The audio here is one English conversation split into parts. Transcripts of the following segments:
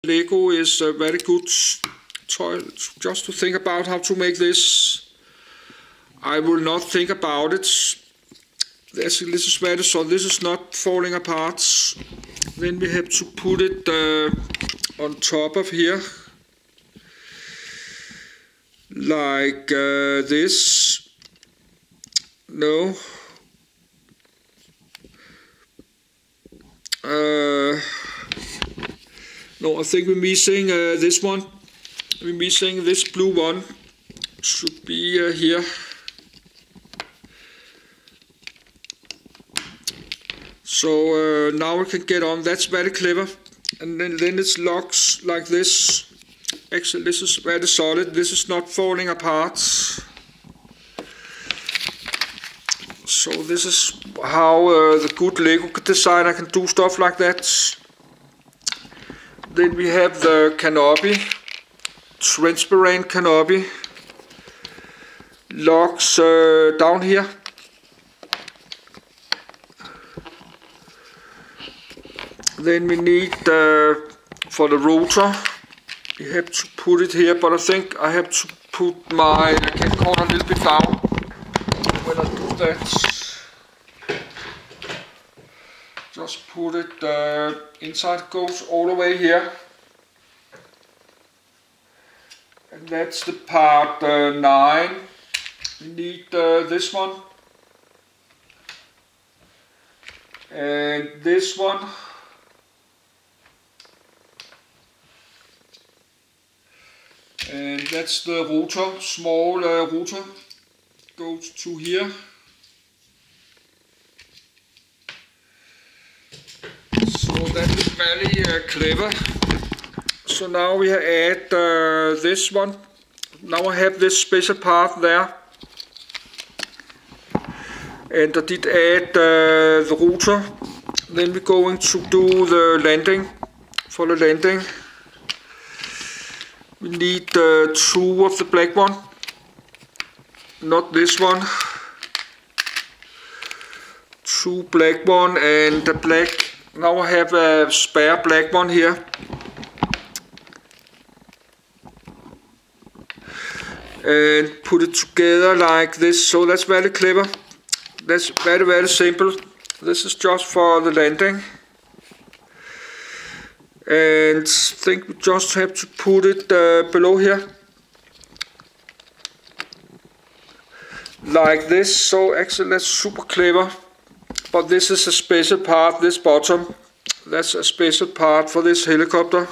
Lego is a very good toy just to think about how to make this. I will not think about it. This is very so this is not falling apart. Then we have to put it on top of here, like this. No. No, I think we're missing this one. We're missing this blue one. Should be here. So now we can get on. That's very clever. And then it locks like this. Actually, this is very solid. This is not falling apart. So this is how the good Lego designer can do stuff like that. Then we have the canopy, transparent canopy, locks down here. Then we need for the rotor, we have to put it here, but I think I have to put my camcorder a little bit down when I do that. Just put it inside, goes all the way here. And that's the part 9. We need this one. And this one. And that's the rotor, small rotor. Goes to here. So that is very clever. So now we add this one. Now I have this special part there. And I did add the rotor. Then we're going to do the landing. For the landing, we need 2 of the black one. Not this one. 2 black one and the black. Now I have a spare black one here. And put it together like this. So that's very clever. That's very simple. This is just for the landing. And I think we just have to put it below here. Like this. So actually that's super clever. But this is a special part, this bottom. That's a special part for this helicopter.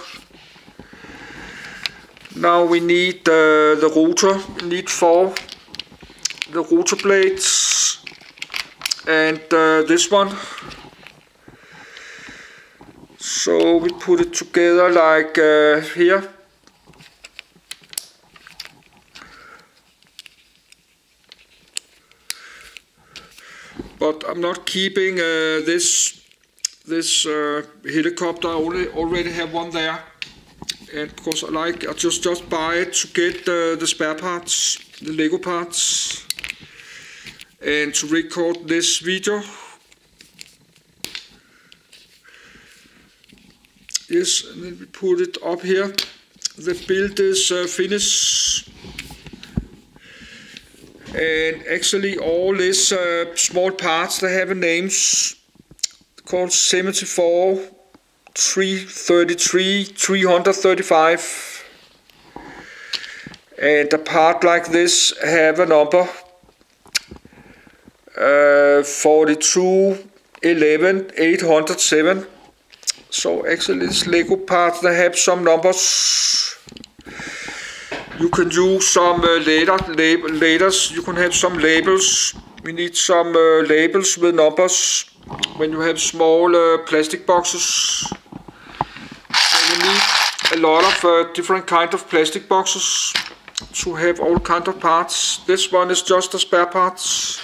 Now we need the rotor. We need 4. The rotor blades. And this one. So we put it together like here. But I'm not keeping this helicopter. I already have one there, and because I just buy it to get the spare parts, the Lego parts, and to record this video. Yes, and then we put it up here. The build is finished. And actually all these small parts, they have names called 74, 333, 335. And a part like this have a number 42, 11, 807. So actually this Lego parts, they have some numbers. You can use some letters, you can have some labels. We need some labels with numbers when you have small plastic boxes. So you need a lot of different kind of plastic boxes to have all kind of parts. This one is just the spare parts.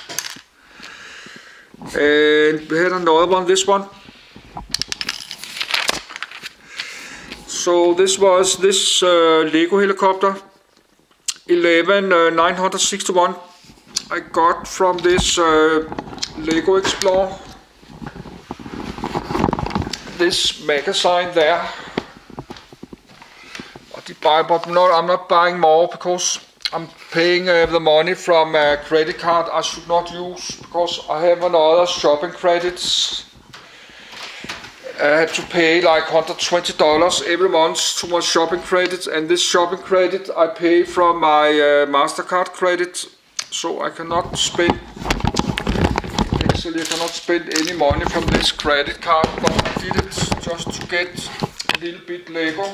And we had another one, this one. So this was this Lego helicopter. 11961 I got from this Lego Explorer. This magazine there. but I'm not buying more because I'm paying the money from a credit card I should not use because I have another shopping credits. I had to pay like $120 every month to my shopping credit, and this shopping credit I pay from my MasterCard credit, so I cannot spend. Actually, I cannot spend any money from this credit card, but I did it just to get a little bit Lego.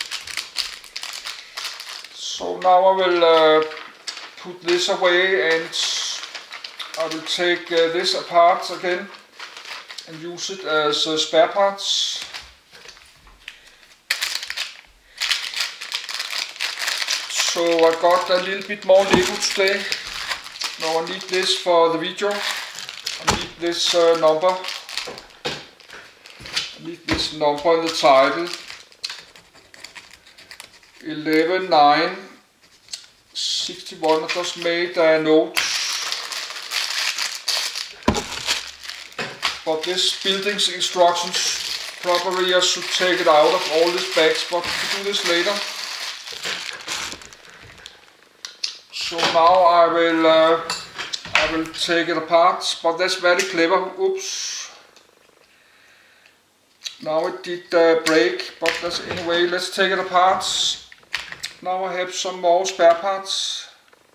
So now I will put this away, and I will take this apart again and use it as spare parts. So I got a little bit more Lego today. Now I need this for the video. I need this number. I need this number in the title. 11.9.61. I just made a note. But this building's instructions, probably I should take it out of all these bags, but we'll do this later. So now I will take it apart, but that's very clever. Oops. Now it did break, but that's anyway, let's take it apart. Now I have some more spare parts.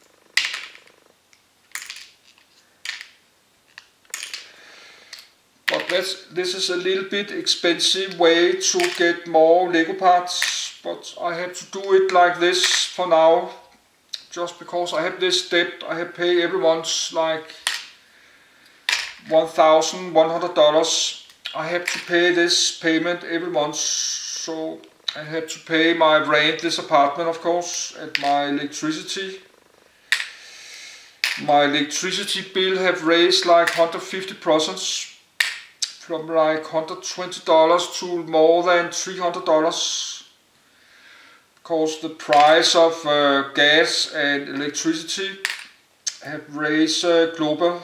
But this is a little bit expensive way to get more Lego parts, but I have to do it like this for now, just because I have this debt. I have paid every month like $1,100. I have to pay this payment every month, so I have to pay my rent, this apartment of course, and my electricity. My electricity bill have raised like 150%. From like $120 to more than $300, because the price of gas and electricity have raised global.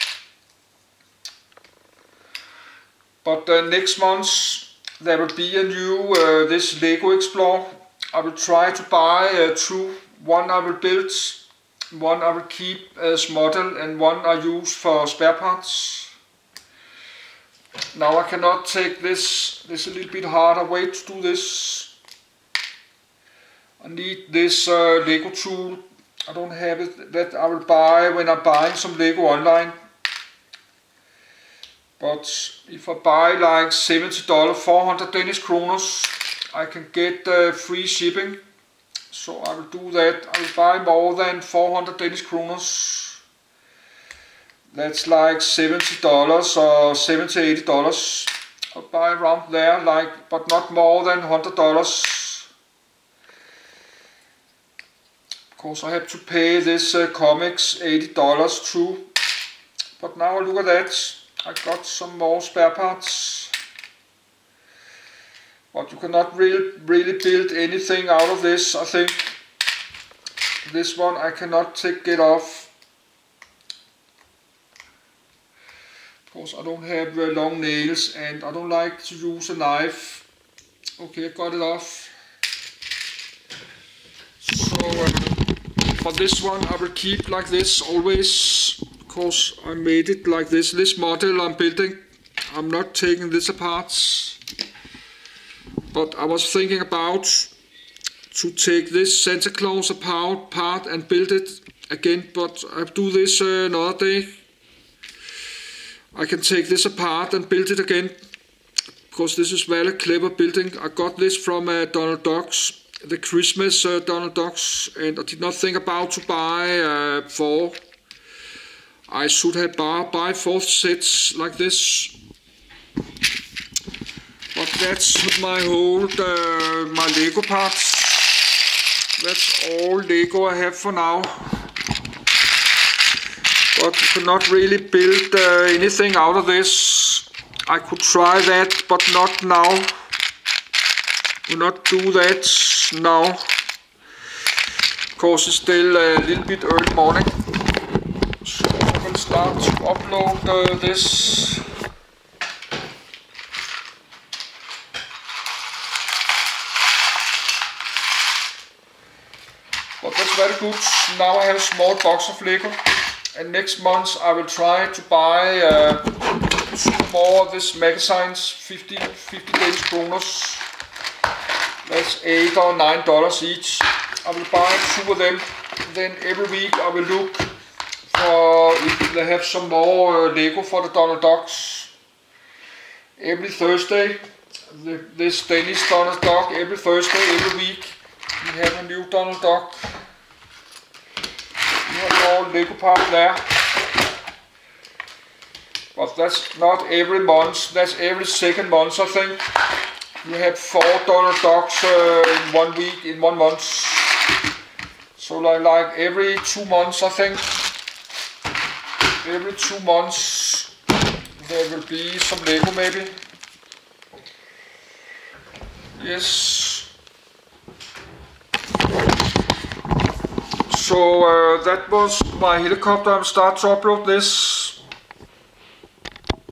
But next month there will be a new this Lego Explorer. I will try to buy two. One I will build, one I will keep as model, and one I use for spare parts. Now I cannot take this a little bit harder way to do this. I need this Lego tool. I don't have it, that I will buy when I'm buying some Lego online. But if I buy like $70, 400 Danish kroners, I can get free shipping. So I will do that. I will buy more than 400 Danish kroners. That's like $70 or $70-80. I'll buy around there, like, but not more than $100. Because I have to pay this comics $80 too. But now look at that. I got some more spare parts. But you cannot really build anything out of this. I think this one I cannot get off. Because I don't have long nails and I don't like to use a knife. Okay, I got it off. So for this one I will keep like this always, because I made it like this. This model I'm building, I'm not taking this apart. But I was thinking about to take this Santa Claus apart and build it again, but I'll do this another day. I can take this apart and build it again, because this is very clever building. I got this from Donald Duck's, the Christmas Donald Duck's, and I did not think about to buy 4. I should have buy 4 sets like this. But that's my whole my Lego parts. That's all Lego I have for now. But you cannot really build anything out of this. I could try that, but not now. Do not do that now, because it's still a little bit early morning. So I will start to upload this. But that's very good. Now I have a small box of Lego, and next month I will try to buy 2 more of these magazines, 50 Danish kroners. That's $8 or $9 each. I will buy 2 of them. Then every week I will look for if they have some more Lego for the Donald Ducks. Every Thursday, this Danish Donald Duck, every Thursday, every week, we have a new Donald Duck. We have all Lego parts there. But that's not every month, that's every second month I think. We have 4 Donald Ducks in 1 week, in 1 month. So like every 2 months I think. Every 2 months there will be some Lego maybe. Yes. So that was my helicopter. I will start to upload this.